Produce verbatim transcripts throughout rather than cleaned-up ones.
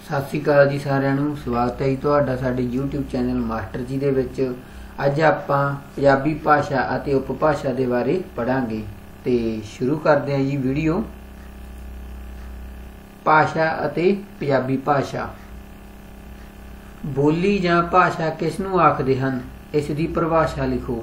सत श्री अकाल जी सारिਆਂ ਨੂੰ स्वागत है जी ਤੁਹਾਡਾ ਸਾਡੇ YouTube चैनल मास्टर जी ਦੇ ਵਿੱਚ। ਅੱਜ ਆਪਾਂ ਪੰਜਾਬੀ ਭਾਸ਼ਾ ਅਤੇ ਉਪਭਾਸ਼ਾ ਦੇ ਬਾਰੇ ਪੜਾਂਗੇ ਤੇ ਸ਼ੁਰੂ ਕਰਦੇ ਹਾਂ ਜੀ ਵੀਡੀਓ। ਭਾਸ਼ਾ ਅਤੇ ਪੰਜਾਬੀ ਭਾਸ਼ਾ। ਬੋਲੀ ਜਾਂ ਭਾਸ਼ਾ ਕਿਸ ਨੂੰ ਆਖਦੇ ਹਨ, ਇਸ ਦੀ ਪਰਿਭਾਸ਼ਾ ਲਿਖੋ।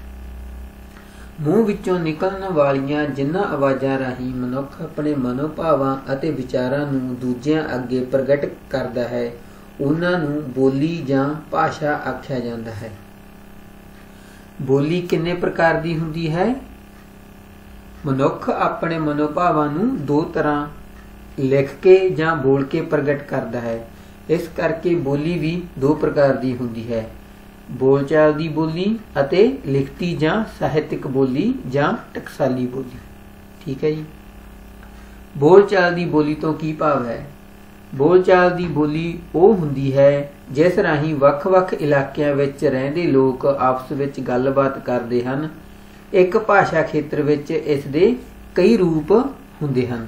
ਮੂੰਹ ਵਿੱਚੋਂ ਨਿਕਲਣ ਵਾਲੀਆਂ ਜਿਨ੍ਹਾਂ ਆਵਾਜ਼ਾਂ ਰਾਹੀਂ ਮਨੁੱਖ ਆਪਣੇ ਮਨੋਭਾਵਾਂ ਅਤੇ ਵਿਚਾਰਾਂ ਨੂੰ ਦੂਜਿਆਂ ਅੱਗੇ ਪ੍ਰਗਟ ਕਰਦਾ ਹੈ, ਉਹਨਾਂ ਨੂੰ ਬੋਲੀ ਜਾਂ ਭਾਸ਼ਾ ਆਖਿਆ ਜਾਂਦਾ ਹੈ। ਬੋਲੀ ਕਿੰਨੇ ਪ੍ਰਕਾਰ ਦੀ ਹੁੰਦੀ ਹੈ? ਮਨੁੱਖ ਆਪਣੇ ਮਨੋਭਾਵਾਂ ਨੂੰ ਦੋ ਤਰ੍ਹਾਂ ਲਿਖ ਕੇ ਜਾਂ ਬੋਲ ਕੇ ਪ੍ਰਗਟ ਕਰਦਾ ਹੈ, ਇਸ ਕਰਕੇ ਬੋਲੀ ਵੀ ਦੋ ਪ੍ਰਕਾਰ ਦੀ ਹੁੰਦੀ ਹੈ, बोलचाल दी बोली अते लिखती जां साहित्यक बोली जां टकसाली बोली। ठीक है जी। बोलचाल दी बोली तो की भाव है? बोलचाल दी बोली वो हुंदी है जिस राही वख वख इलाकिਆਂ ਵਿੱਚ ਰਹਿੰਦੇ लोग आपस ਵਿੱਚ ਗੱਲਬਾਤ ਕਰਦੇ ਹਨ। एक भाषा खेत्र ਵਿੱਚ इस दे कई रूप ਹੁੰਦੇ ਹਨ।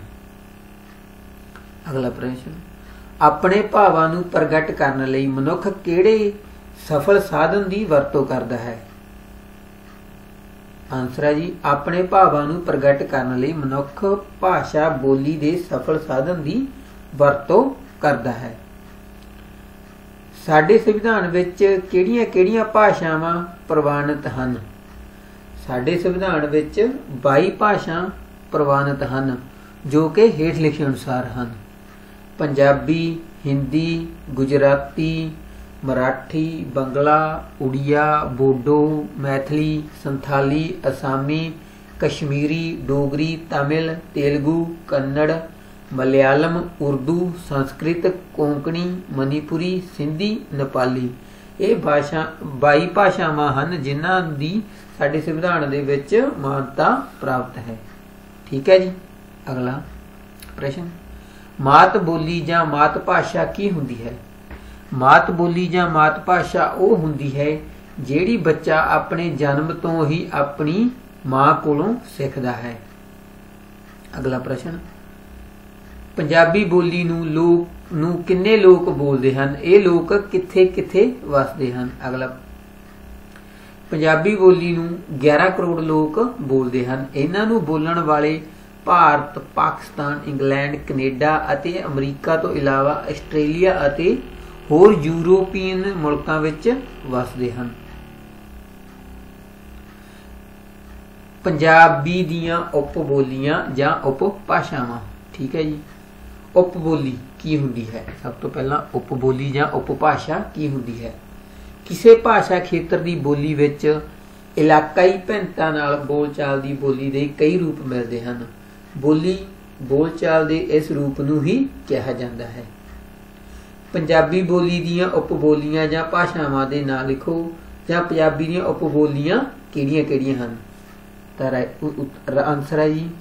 अगला प्रश्न, अपने भावां ਨੂੰ ਪ੍ਰਗਟ ਕਰਨ ਲਈ ਮਨੁੱਖ ਕਿਹੜੇ सफल साधन की वरतों करता है? आंसर है जी, अपने भावां नूं प्रगट करने लई मनुख भाषा बोली दे सफल साधन की वरतों करता है। साडे संविधान विच किहड़ियां-किहड़ियां भाषावां प्रवानित हन? साडे संविधान विच बाई भाषा प्रवानित हन जो कि हेठ लिखे अनुसार हन। पंजाबी, हिंदी, गुजराती, मराठी, बंगला, उड़िया, बोडो, मैथिली, संथाली, असामी, कश्मीरी, डोगरी, तमिल, तेलुगु, कन्नड़, मलयालम, उर्दू, संस्कृत, कोंकणी, मणिपुरी, सिंधी, नेपाली। ये भाषा बाई भाषावां हन जिन्हां दी साडे संविधान दे विच मानता प्राप्त है। ठीक है जी। अगला प्रश्न, मात बोली जां मात भाषा की हुंदी है? मात बोली जां मात भाषा वो हुंदी है जिहड़ी बच्चा अपने जन्म तो ही अपनी मां कोलों सिखदा है। अगला प्रश्न, पंजाबी बोली नूं लोक नूं किन्ने लोक बोलदे हन? ये लोक किथे किथे वसदे हन? अगला, पंजाबी बोली नूं ग्यारह करोड़ लोग बोलदे हन। इन्हां नूं बोलण वाले भारत, पाकिस्तान, इंग्लैंड, कनेडा अते अमरीका तो इलावा आस्ट्रेलिया अते होर यूरोपीयन मुल्कां विच वसदे हन। पंजाबी दीयां उपबोलियां जां उपभाषावां। ठीक है जी। उपबोली की हुंदी है? सब तो पहला उपबोली जां उपभाषा की हुंदी है? किसी भाषा खेत्र की बोली विच इलाकाई भिन्नता नाल बोलचाल की बोली दे कई रूप मिलते हैं। बोली बोलचाल के इस रूप नूं ही कहा जाता है। पंजाबी बोली दीयां उपबोलियां जां भाषावां दे नां लिखो, जां पंजाबी दीयां उपबोलियां किहड़ियां-किहड़ियां हन? तां आंसर है जी,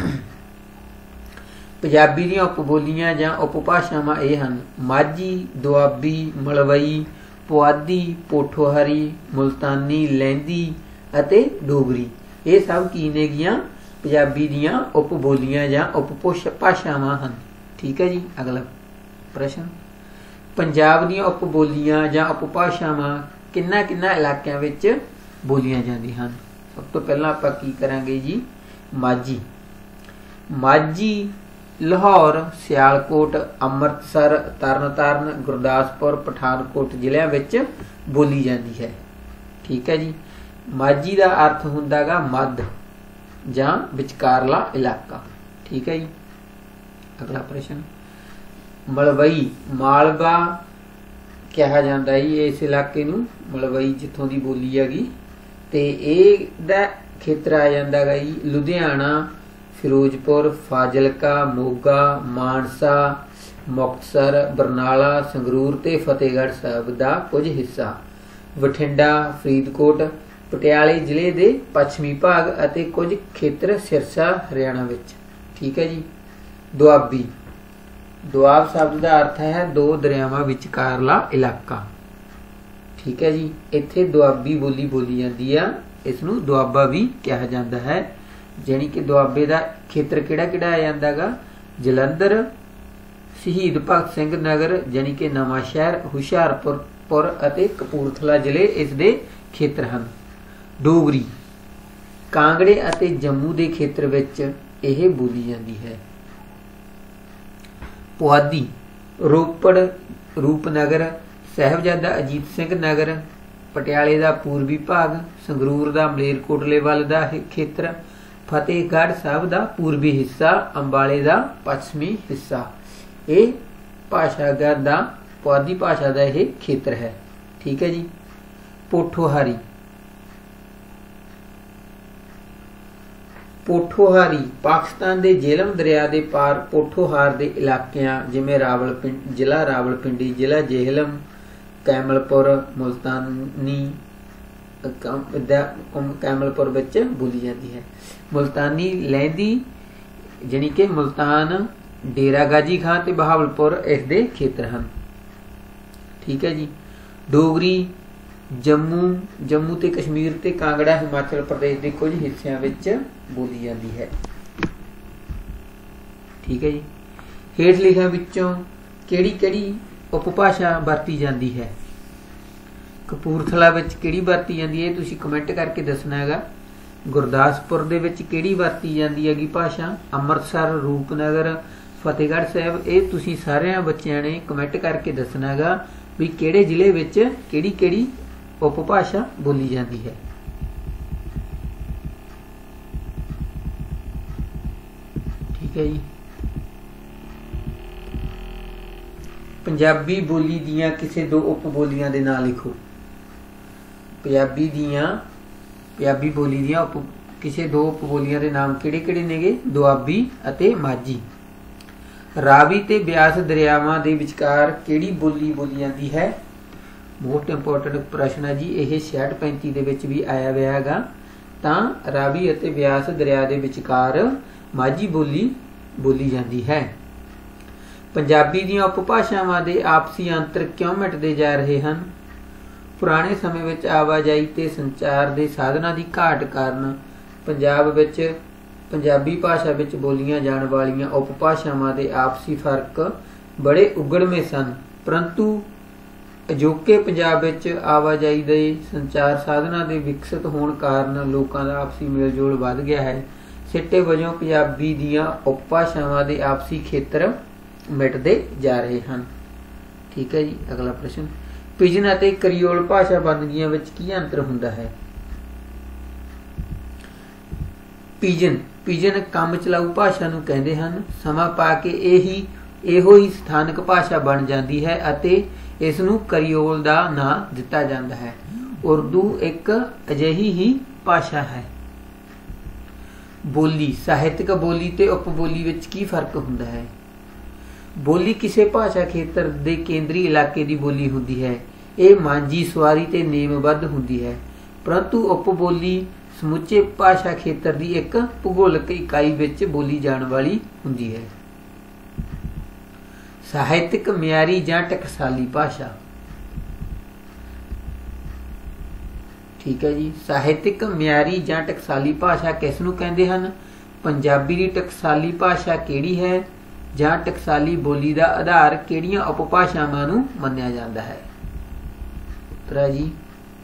पंजाबी दीयां उपबोलियां जां उपभाषावां ये हन माझी, दुआबी, मलवई, पुआधी, पोठोहारी, मुल्तानी, लैंदी अते डोगरी। ये सब की नेगियां पंजाबी दीयां उपबोलियां जां उपभाषावां हन। ठीक है जी। अगला प्रश्न, पंजाब दीयां उपबोलियां जां उपभाषावां किन्ना किन्ना इलाकिਆਂ ਵਿੱਚ बोलियां ਜਾਂਦੀਆਂ ਹਨ? सब तो पहला ਆਪਾਂ ਕੀ ਕਰਾਂਗੇ ਜੀ, माझी। माझी लाहौर, सियालकोट, अमृतसर, तरनताਰਨ, गुरदासपुर, पठानकोट ਜ਼ਿਲ੍ਹਿਆਂ ਵਿੱਚ बोली ਜਾਂਦੀ है। ठीक है जी। माझी ਦਾ अर्थ ਹੁੰਦਾ ਗਾ ਮੱਧ ਜਾਂ ਵਿਚਕਾਰਲਾ ਇਲਾਕਾ। ठीक है जी। अगला प्रश्न, मलवई मालवा कहा जाता है इस इलाके नूं, मलवई जिथों की बोली हैगी ते इहदा खेत्र आ जाता है जी लुधियाना, फिरोजपुर, फाजिलका, मोगा, मानसा, मुक्तसर, बरनाला, संगरूर ते फतेहगढ़ साहब का कुछ हिस्सा, बठिंडा, फरीदकोट, पटियाले जिले के पश्चिमी भाग अते कुछ खेत्र सिरसा हरियाणा विच। ठीक है जी। दुआबी, दुआब शब्द का अर्थ है दो दरियावां विचकारला इलाका। ठीक है जी। इत्थे दुआबी बोली बोली जाती है, इसनूं दुआबा भी कहा जाता है। जानी कि दुआबे का खेत्र किहड़ा किहड़ा आ जांदा गा? जलंधर, शहीद भगत सिंह नगर जानी कि नवां शहर, हुशियारपुर पुर अते कपूरथला जिले इस दे खेत्र हन। डोगरी कांगड़े अते जम्मू दे खेत्र विच यह बोली जाती है। पुआधी रोपड़, रूपनगर, साहिबजादा अजीत सिंह नगर, पटियाले दा पूर्वी भाग, संगरूर दा मलेरकोटले वाल दा खेत्र, फतेहगढ़ साहब दा पूर्वी हिस्सा, अंबाले दा पश्चिमी हिस्सा। ये भाषागर दा पुआधी भाषा का यह खेत्र है। ठीक है जी। पोठोहारी पोठोहारी पाकिस्तान के झेलम दरिया के पार पोठोहार के इलाकों जिमें रावलपिंडी, जिला रावलपिंडी, जिला झेलम, कैमलपुर, मुल्तानी कैमलपुर विच बोली जाती है। मुल्तानी लहंदी जानी कि मुल्तान, डेरा गाजी खां ते बहावलपुर इस दे खेत्र हैं। ठीक है जी। डोगरी जम्मू जम्मू ते कश्मीर ते कांगड़ा हिमाचल प्रदेश के कुछ हिस्सों में बोली जाती है। ठीक है जी। हेठ लिखियां विचों किहड़ी किहड़ी उपभाषा वरती जाती है? कपूरथला विच किहड़ी वरती जाती है तुसीं कमेंट करके दसना हैगा। गुरदासपुर दे विच किहड़ी वरती जाती हैगी भाषा? अमृतसर, रूपनगर, फतेहगढ़ साहब। ये तुसीं सारिਆਂ बच्चों ने कमेंट करके दसना हैगा भी किहड़े जिले विच किहड़ी किहड़ी उपभाषा बोली जाती है। ठीक है जी। पंजाबी बोली दियां किसी दो उपबोलियां दे नाम लिखो। पंजाबी दियां पंजाबी बोली दियां उप किसी दो उपबोलियां दे नाम किहड़े किहड़े नेगे? दुआबी अते माझी। रावी ते ब्यास दरियावां दे विचकार किहड़ी बोली बोली जाती है? मोस्ट इंपोर्टेंट प्रश्न है जी। यह छियाठ पैंती दे विच भी आया हुआ हैगा। तां रावी अते ब्यास दरिया दे विचकार माझी बोली बोली जाती है। पंजाबी दीयां उपभाषावां दे आपसी अंतर क्यों मिटदे जा रहे हैं? पुराने समय विच आवाजाई ते संचार दे साधनां दी घाट कारण पंजाब विच पंजाबी भाषा विच बोलियां जाण वालियां उपभाषावां दे आपसी फर्क बड़े उगड़ਵੇਂ सन, परंतु अजोके पंजाब विच आवाजाई दे संचार साधनां दे विकसित होण कारण लोकां दा आपसी मेल जोल वध गया है। सिट्टे वजों पंजाबी दीयां उपभाषावां दे आपसी खेत्र मिटदे जा रहे हैं। ठीक है जी। अगला प्रश्न, पिजन अते करियोल भाषा बंदगियां विच की अंतर हुंदा है? पिजन पिजन काम चलाऊ भाषा नूं कहंदे हन। समा पा के यही ਇਹੋ ही स्थानक भाषा बन जाती है अते इस नूं करियोल दा नां दिता जांदा है। उर्दू एक अजिही ही भाषा है। बोली ਸਾਹਿਤਕ बोली ते उपबोली विच की फर्क हुंदा है? बोली किसी भाषा खेत्र के केंद्री इलाके की बोली हुंदी है। यह मांझी सवारी ते नेमबद्ध हुंदी है, परंतु उपबोली समुचे भाषा खेत्र की एक भूगोलिक इकाई विच बोली जाण वाली हुंदी है। ਸਾਹਿਤਕ ਮਿਆਰੀ ਜਾਂ ਟਕਸਾਲੀ भाषा। ठीक है जी। ਸਾਹਿਤਕ ਮਿਆਰੀ ਜਾਂ ਟਕਸਾਲੀ भाषा किस नूं कहंदे हन? पंजाबी की टकसाली भाषा किहड़ी है ਜਾਂ टकसाली बोली का आधार किहड़ियां उपभाषावां नूं मन्निया जांदा है? उत्तर है जी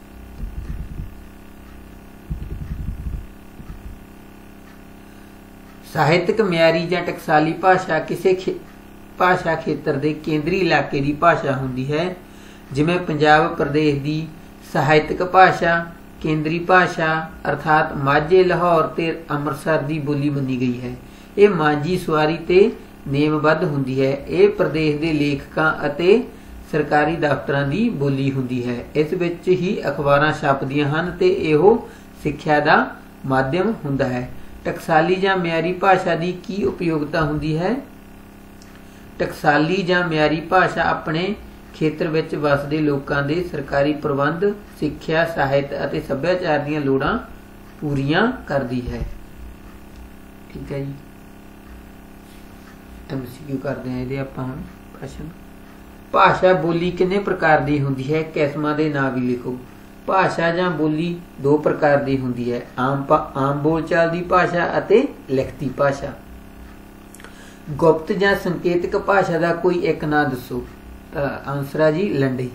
ਸਾਹਿਤਕ ਮਿਆਰੀ ਜਾਂ ਟਕਸਾਲੀ भाषा किसी खे भाषा खेत्र के केंद्री इलाके की भाषा होंदी है। जिमें पंजाब प्रदेश की ਸਾਹਿਤਕ भाषा केंद्री भाषा अर्थात माझे, लाहौर ते अमृतसर की बोली मनी गई है। ये मांझी सवारी ते नेमबद्ध हुंदी है। ये प्रदेश के लेखकां अते सरकारी दफ्तरां की बोली हुंदी है। इस विच ही अखबारां छपदियां हन ते इहो सिक्ख्या दा माध्यम हुंदा है। टकसाली जां मियारी भाषा की की उपयोगिता हुंदी है? टकसाली जां मियारी भाषा अपने खेत्र विच वसदे लोकां दे सरकारी प्रबंध, सिक्ख्या, ਸਾਹਿਤ ਅਤੇ ਸੱਭਿਆਚਾਰ ਦੀਆਂ ਲੋੜਾਂ ਪੂਰੀਆਂ ਕਰਦੀ ਹੈ। ठीक है जी। एमसीक्यू करते हैं ਇਹਦੇ ਆਪਾਂ ਹੁਣ ਪ੍ਰਸ਼ਨ। ਭਾਸ਼ਾ ਬੋਲੀ ਕਿੰਨੇ ਪ੍ਰਕਾਰ ਦੀ ਹੁੰਦੀ ਹੈ? ਕਿਸਮਾਂ ਦੇ ਨਾਂ ਵੀ ਲਿਖੋ। ਭਾਸ਼ਾ ਜਾਂ ਬੋਲੀ ਦੋ ਪ੍ਰਕਾਰ ਦੀ ਹੁੰਦੀ ਹੈ, ਆਮ ਆਮ ਬੋਲਚਾਲ ਦੀ ਭਾਸ਼ਾ ਅਤੇ ਲਿਖਤੀ ਭਾਸ਼ਾ। गुप्त जां संकेतक भाषा का कोई एक ना दसो। तो आंसर है जी लंडे।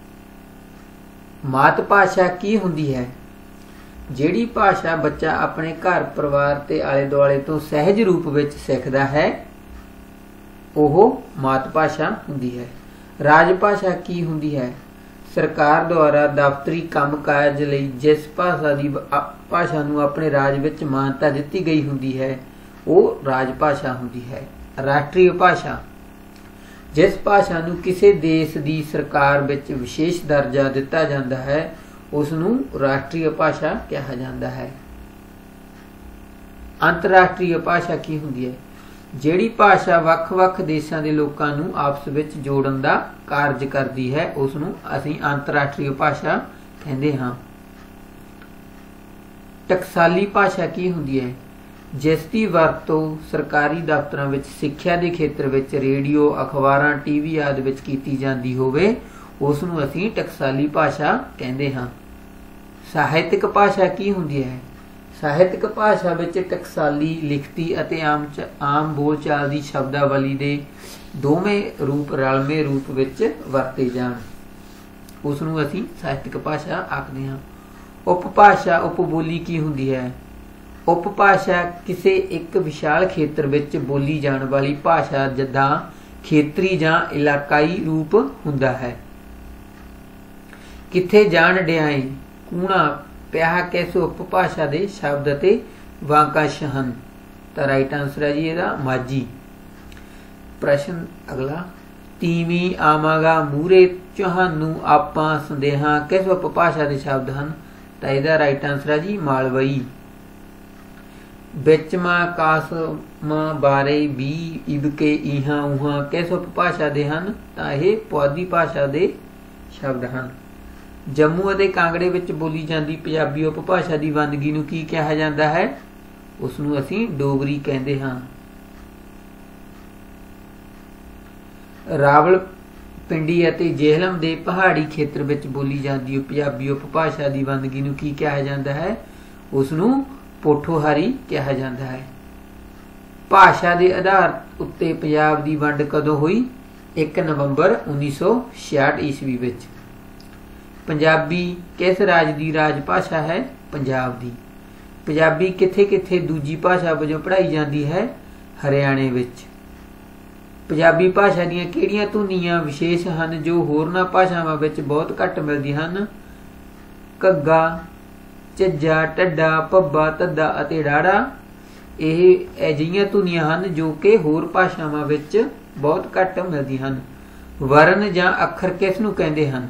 मात भाषा की हुंदी है? जिहड़ी भाषा बच्चा अपने घर परिवार ते आले दुआले तो सहज रूप विच सिखदा है ओह मात भाषा हुंदी है। राज भाषा की हुंदी है? सरकार द्वारा दफ्तरी काम काज लई जिस भाषा की भाषा नूं अपने राज विच मानता दित्ती गई हुंदी है वह राज भाषा हुंदी है। राष्ट्रीय भाषा जिस भाषा नूं किसी देश की सरकार विच विशेष दर्जा दिता जाता है उसनूं राष्ट्रीय भाषा कहा जाता है। अंतरराष्ट्रीय भाषा की हुंदी है? जिहड़ी भाषा वख-वख देशां दे लोकां नूं आपस विच जोड़न दा कारज करदी है उसनूं असीं अंतरराष्ट्रीय भाषा कहंदे हां। टकसाली भाषा की हुंदी है? जिसकी वरतों सरकारी दफ्तरां विच सिੱਖਿਆ ਦੇ ਖੇਤਰ ਵਿੱਚ रेडियो अखबारां टीवी आदि विच कीती जांदी होवे उसनूं असीं टकसाली भाषा कहंदे हां। ਸਾਹਿਤਕ भाषा की हुंदी है? ਸਾਹਿਤਕ भाषा विच टकसाली लिखती ਅਤੇ आम आम बोलचाल की शब्दावली दे दोवें रूप रलमे रूप विच वरते जाण उसनूं असीं ਸਾਹਿਤਕ भाषा आखदे हां। उपभाषा उपबोली की हुंदी है? उपभाषा किसी एक विशाल खेत्र विच बोली जाण वाली भाषा जिद्दां खेतरी जां इलाकाई रूप हुंदा है। किथे जाण डिआए कूणा ਪਿਆ कैसे उपभाषा दे शब्द ਅਤੇ वाकंश ਹਨ। ਤਾਂ राइट आंसर है जी ਇਹਦਾ माझी। प्रश्न अगला तीवीं आवांगा मूहरे ਤੁਹਾਨੂੰ ਆਪਾਂ ਸੰਦੇਹਾਂ किस उपभाषा ਦੇ शब्द ਹਨ। ਤਾਂ ਇਹਦਾ राइट आंसर है जी मालवई। ਵਿੱਚ ਮਾਂ ਕਾਸਮ ਬਾਰੇ ਵੀ ਇਬਕੇ ਇਹਾਂ ਉਹਾਂ ਕਿਸ ਉਪਭਾਸ਼ਾ ਦੇ ਹਨ। ਤਾਂ ਇਹ ਪੁਆਧੀ ਭਾਸ਼ਾ ਦੇ ਸ਼ਬਦ ਹਨ। ਜੰਮੂ ਅਤੇ ਕਾਂਗੜੇ ਵਿੱਚ ਬੋਲੀ ਜਾਂਦੀ ਪੰਜਾਬੀ ਉਪਭਾਸ਼ਾ ਦੀ ਵੰਨਗੀ ਨੂੰ ਕੀ ਕਿਹਾ ਜਾਂਦਾ ਹੈ? ਉਸ ਨੂੰ ਅਸੀਂ ਡੋਗਰੀ ਕਹਿੰਦੇ ਹਾਂ। ਰਾਵਲਪਿੰਡੀ ਅਤੇ ਜੇਹਲਮ ਦੇ ਪਹਾੜੀ ਖੇਤਰ ਵਿੱਚ ਬੋਲੀ ਜਾਂਦੀ ਪੰਜਾਬੀ ਉਪਭਾਸ਼ਾ ਦੀ ਵੰਨਗੀ ਨੂੰ ਕੀ ਕਿਹਾ ਜਾਂਦਾ ਹੈ? ਉਸ ਨੂੰ ਪੋਠੋਹਾਰੀ ਕਿਹਾ ਜਾਂਦਾ ਹੈ। ਭਾਸ਼ਾ ਦੇ ਆਧਾਰ ਉੱਤੇ ਪੰਜਾਬ ਦੀ ਵੰਡ ਕਦੋਂ ਹੋਈ? ਇੱਕ ਨਵੰਬਰ ਉੱਨੀ ਸੌ ਛਿਆਹਠ ਈਸਵੀ ਵਿੱਚ। ਪੰਜਾਬੀ ਕਿਸ ਰਾਜ ਦੀ ਰਾਜ ਭਾਸ਼ਾ ਹੈ? ਪੰਜਾਬ ਦੀ। ਪੰਜਾਬੀ ਕਿੱਥੇ ਕਿੱਥੇ ਦੂਜੀ ਭਾਸ਼ਾ ਵਜੋਂ ਪੜ੍ਹਾਈ ਜਾਂਦੀ ਹੈ? ਹਰਿਆਣੇ ਵਿੱਚ। ਪੰਜਾਬੀ ਭਾਸ਼ਾ ਦੀਆਂ ਕਿਹੜੀਆਂ ਧੁਨੀਆਂ ਵਿਸ਼ੇਸ਼ ਹਨ ਜੋ ਹੋਰਨਾਂ ਭਾਸ਼ਾਵਾਂ ਵਿੱਚ ਬਹੁਤ ਘੱਟ ਮਿਲਦੀਆਂ ਹਨ? ਘੱਗਾ, ਝੱਜਾ, ਢੱਡਾ, ਭੱਬਾ, ਧੱਦਾ ਅਤੇ ਡਾੜਾ ਇਹ ਅਜਿਹੀਆਂ ਧੁਨੀਆਂ ਹਨ ਜੋ ਕਿ ਹੋਰ ਭਾਸ਼ਾਵਾਂ ਵਿੱਚ ਬਹੁਤ ਘੱਟ ਮਿਲਦੀਆਂ ਹਨ। ਵਰਨ ਜਾਂ ਅੱਖਰ ਕਿਸ ਨੂੰ ਕਹਿੰਦੇ ਹਨ?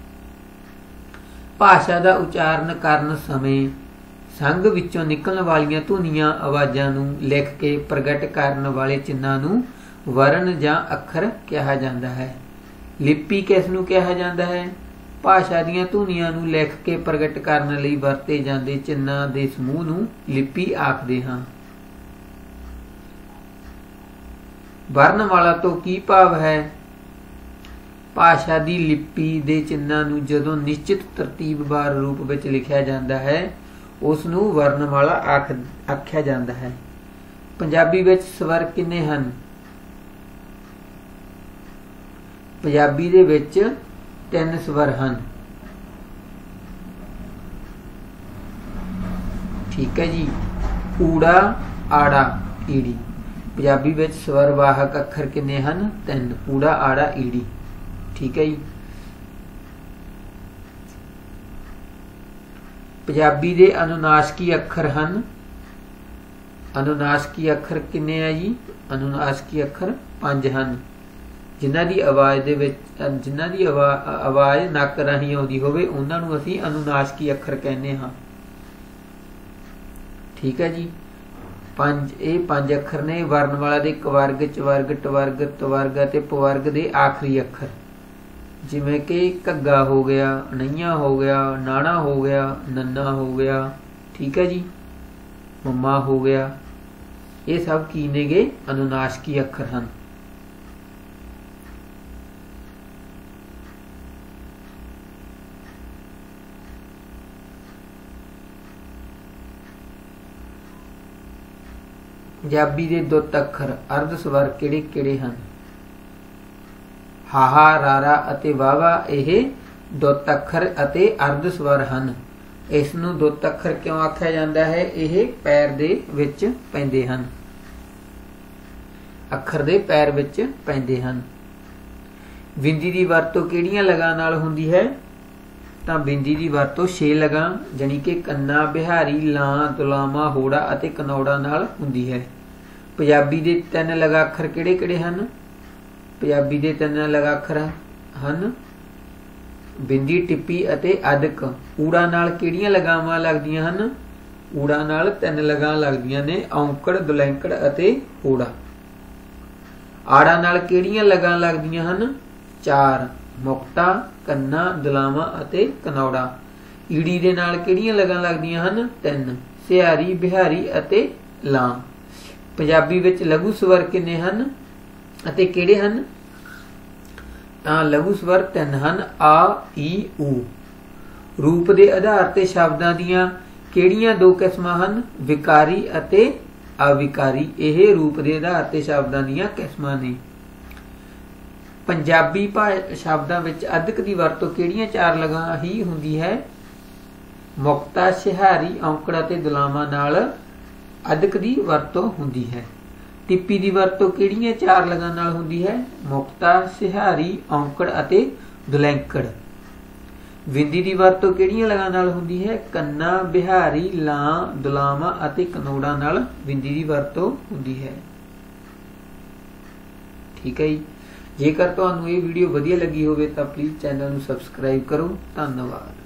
ਭਾਸ਼ਾ ਦਾ ਉਚਾਰਨ ਕਰਨ ਸਮੇਂ ਸੰਘ ਵਿੱਚੋਂ ਨਿਕਲਣ ਵਾਲੀਆਂ ਧੁਨੀਆਂ ਆਵਾਜ਼ਾਂ ਨੂੰ ਲਿਖ ਕੇ ਪ੍ਰਗਟ ਕਰਨ ਵਾਲੇ ਚਿੰਨ੍ਹਾਂ ਨੂੰ ਵਰਨ ਜਾਂ ਅੱਖਰ ਕਿਹਾ ਜਾਂਦਾ ਹੈ। ਲਿਪੀ ਕਿਸ ਨੂੰ ਕਿਹਾ ਜਾਂਦਾ ਹੈ? ਭਾਸ਼ਾ ਦੀਆਂ ਧੁਨੀਆਂ ਨੂੰ ਲਿਖ ਕੇ ਪ੍ਰਗਟ ਕਰਨ ਲਈ ਵਰਤੇ ਜਾਂਦੇ ਚਿੰਨ੍ਹਾਂ ਦੇ ਸਮੂਹ ਨੂੰ ਲਿਪੀ ਆਖਦੇ ਹਾਂ। ਵਰਣਮਾਲਾ ਤੋਂ ਕੀ ਭਾਵ ਹੈ? ਭਾਸ਼ਾ ਦੀ ਲਿਪੀ ਦੇ ਚਿੰਨ੍ਹਾਂ ਨੂੰ ਜਦੋਂ ਨਿਸ਼ਚਿਤ ਤਰਤੀਬਵਾਰ ਰੂਪ ਵਿੱਚ ਲਿਖਿਆ ਜਾਂਦਾ ਹੈ ਉਸ ਨੂੰ ਵਰਣਮਾਲਾ ਆਖ ਆਖਿਆ ਜਾਂਦਾ ਹੈ। ਪੰਜਾਬੀ ਵਿੱਚ ਸਵਰ ਕਿੰਨੇ ਹਨ? ਪੰਜਾਬੀ ਦੇ ਵਿੱਚ ਤਿੰਨ ਸਵਰ ਹਨ। ਠੀਕ ਹੈ ਜੀ। ਊੜਾ, ਆੜਾ, ਈੜੀ। ਪੰਜਾਬੀ ਵਿੱਚ ਸਵਰ ਵਾਹਕ ਅੱਖਰ ਕਿੰਨੇ ਹਨ? ਤਿੰਨ। ਊੜਾ, ਆੜਾ, ਈੜੀ। ਠੀਕ ਹੈ ਜੀ। ਪੰਜਾਬੀ ਦੇ ਅਨੁਨਾਸਿਕੀ ਅੱਖਰ ਹਨ। ਅਨੁਨਾਸਿਕੀ ਅੱਖਰ ਕਿੰਨੇ ਆ ਜੀ? ਅਨੁਨਾਸਿਕੀ ਅੱਖਰ ਪੰਜ ਹਨ। ਜਿਨ੍ਹਾਂ ਦੀ ਆਵਾਜ਼ ਦੇ ਵਿੱਚ ਜਿਨ੍ਹਾਂ ਦੀ ਆਵਾਜ਼ ਨੱਕ ਰਾਹੀਂ ਆਉਂਦੀ ਹੋਵੇ ਉਹਨਾਂ ਨੂੰ ਅਸੀਂ ਅਨੁਨਾਸਿਕੀ ਅੱਖਰ ਕਹਿੰਦੇ ਹਾਂ। ਠੀਕ ਹੈ ਜੀ। ਪੰਜ ਇਹ ਪੰਜ ਅੱਖਰ ਨੇ। ਵਰਣਮਾਲਾ ਦੇ ਕਵਰਗ, ਚਵਰਗ, ਟਵਰਗ, ਤਵਰਗ ਅਤੇ ਪਵਰਗ ਦੇ ਆਖਰੀ ਅੱਖਰ ਜਿਵੇਂ ਕਿ ਘੱਗਾ ਹੋ ਗਿਆ, ਨਈਆਂ ਹੋ ਗਿਆ, ਨਾਣਾ ਹੋ ਗਿਆ, ਨੰਨਾ ਹੋ ਗਿਆ। ਠੀਕ ਹੈ ਜੀ। ਮੰਮਾ ਹੋ ਗਿਆ। ਇਹ ਸਭ ਕੀ ਨੇਗੇ? ਅਨੁਨਾਸਿਕੀ ਅੱਖਰ ਹਨ। ਪੰਜਾਬੀ ਦੇ ਦੁੱਤ ਅੱਖਰ ਅਰਧ ਸਵਰ ਕਿਹੜੇ ਕਿਹੜੇ ਹਨ? ਹਾਹਾ, ਰਾਰਾ ਅਤੇ ਵਾਵਾ ਇਹ ਦੁੱਤ ਅੱਖਰ ਅਤੇ ਅਰਧ ਸਵਰ ਹਨ। ਇਸ ਨੂੰ ਦੁੱਤ ਅੱਖਰ ਕਿਉਂ ਆਖਿਆ ਜਾਂਦਾ ਹੈ? ਇਹ ਪੈਰ ਦੇ ਵਿੱਚ ਪੈਂਦੇ ਹਨ, ਅੱਖਰ ਦੇ ਪੈਰ ਵਿੱਚ ਪੈਂਦੇ ਹਨ। ਬਿੰਦੀ ਦੀ ਵਰਤੋਂ ਕਿਹੜੀਆਂ ਲਗਾਂ ਨਾਲ ਹੁੰਦੀ ਹੈ? ਤਾਂ ਬਿੰਦੀ ਦੀ ਵਰਤੋਂ ਛੇ ਲਗਾਂ ਜਾਣੀ ਕਿ ਕੰਨਾ, ਬਿਹਾਰੀ, ਲਾਂ, ਦੁਲਾਮਾ, ਹੋੜਾ ਅਤੇ ਕਨੌੜਾ ਨਾਲ ਹੁੰਦੀ ਹੈ। ਪੰਜਾਬੀ ਦੇ ਤਿੰਨ ਲਗਾ ਅੱਖਰ ਕਿਹੜੇ ਕਿਹੜੇ ਹਨ? ਪੰਜਾਬੀ ਦੇ ਤਿੰਨ ਲਗਾ ਅੱਖਰ ਹਨ ਬਿੰਦੀ, ਟਿੱਪੀ ਅਤੇ ਅਦਕ। ਊੜਾ ਨਾਲ ਕਿਹੜੀਆਂ ਲਗਾਵਾਂ ਲੱਗਦੀਆਂ ਹਨ? ਊੜਾ ਨਾਲ ਤਿੰਨ ਲਗਾਂ ਲੱਗਦੀਆਂ ਨੇ, ਔਂਕੜ, ਦੁਲੈਂਕੜ ਅਤੇ ਹੋੜਾ। ਆੜਾ ਨਾਲ ਕਿਹੜੀਆਂ ਲਗਾਂ ਲੱਗਦੀਆਂ ਹਨ? ਚਾਰ, ਮੁਕਤਾ, ਕੰਨਾ, ਦੁਲਾਵਾਂ ਅਤੇ ਕਨੌੜਾ। ਈੜੀ ਦੇ ਨਾਲ ਕਿਹੜੀਆਂ ਲਗਾਂ ਲੱਗਦੀਆਂ ਹਨ? ਤਿੰਨ, ਸਿਹਾਰੀ, ਬਿਹਾਰੀ ਅਤੇ ਲਾਂ। ਪੰਜਾਬੀ ਵਿੱਚ ਲਘੂ ਸਵਰ ਕਿੰਨੇ ਹਨ ਅਤੇ ਕਿਹੜੇ ਹਨ? ਤਾਂ ਲਘੂ ਸਵਰ ਤਿੰਨ ਹਨ, ਆ, ਈ, ਊ। ਰੂਪ ਦੇ ਆਧਾਰ ਤੇ ਸ਼ਬਦਾਂ ਦੀਆਂ ਕਿਹੜੀਆਂ ਦੋ ਕਿਸਮਾਂ ਹਨ? ਵਿਕਾਰੀ ਅਤੇ ਅਵਿਕਾਰੀ। ਇਹ ਰੂਪ ਦੇ ਆਧਾਰ ਤੇ ਸ਼ਬਦਾਂ ਦੀਆਂ ਕਿਸਮਾਂ ਨੇ। ਪੰਜਾਬੀ ਸ਼ਬਦਾਂ ਵਿੱਚ ਅਦਕ ਦੀ ਵਰਤੋਂ ਕਿਹੜੀਆਂ ਚਾਰ ਲਗਾਂ ਹੀ ਹੁੰਦੀ ਹੈ? ਮੁਕਤਾ, ਸਿਹਾਰੀ, ਔਂਕੜ ਅਤੇ ਦੁਲਾਵਾਂ ਨਾਲ ਅਦਕ ਦੀ ਵਰਤੋਂ ਹੁੰਦੀ ਹੈ। ਟਿੱਪੀ ਦੀ ਵਰਤੋਂ ਕਿਹੜੀਆਂ ਚਾਰ ਲਗਾਂ ਨਾਲ ਹੁੰਦੀ ਹੈ? ਮੁਕਤਾ, ਸਿਹਾਰੀ, ਔਂਕੜ ਅਤੇ ਦੁਲੈਂਕੜ। ਬਿੰਦੀ ਦੀ ਵਰਤੋਂ ਕਿਹੜੀਆਂ ਲਗਾਂ ਨਾਲ ਹੁੰਦੀ ਹੈ? ਕੰਨਾ, ਬਿਹਾਰੀ, ਲਾਂ, ਦੁਲਾਵਾਂ ਅਤੇ ਕਨੌੜਾ ਨਾਲ ਬਿੰਦੀ ਦੀ ਵਰਤੋਂ ਹੁੰਦੀ ਹੈ। ਠੀਕ ਹੈ ਜੀ। ਜੇਕਰ ਤੁਹਾਨੂੰ ਇਹ ਵੀਡੀਓ ਵਧੀਆ ਲੱਗੀ ਹੋਵੇ ਤਾਂ ਪਲੀਜ਼ ਚੈਨਲ ਨੂੰ ਸਬਸਕ੍ਰਾਈਬ ਕਰੋ। ਧੰਨਵਾਦ।